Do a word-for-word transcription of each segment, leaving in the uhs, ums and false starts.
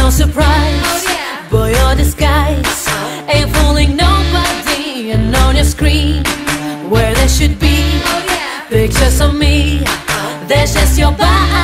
no surprise. Oh, yeah. Boy, your disguise ain't fooling nobody. And on your screen, where there should be oh, yeah. pictures of me, there's just your body.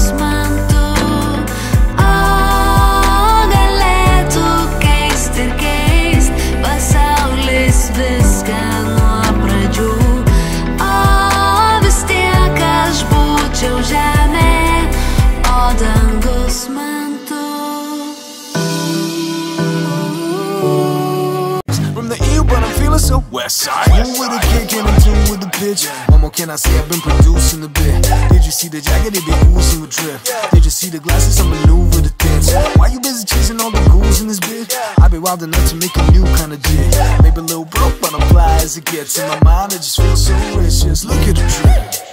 So west side, one with a kick and I'm two with the pitch. One more can I say I've been producing a bit. Did you see the jacket? They be oozing with drip. Did you see the glasses? I maneuver the tints. Why you busy chasing all the ghouls in this bitch? I be wild enough to make a new kind of jig. Maybe a little broke, but I'm fly as it gets. In my mind, it just feels so rich. Just look at the drip.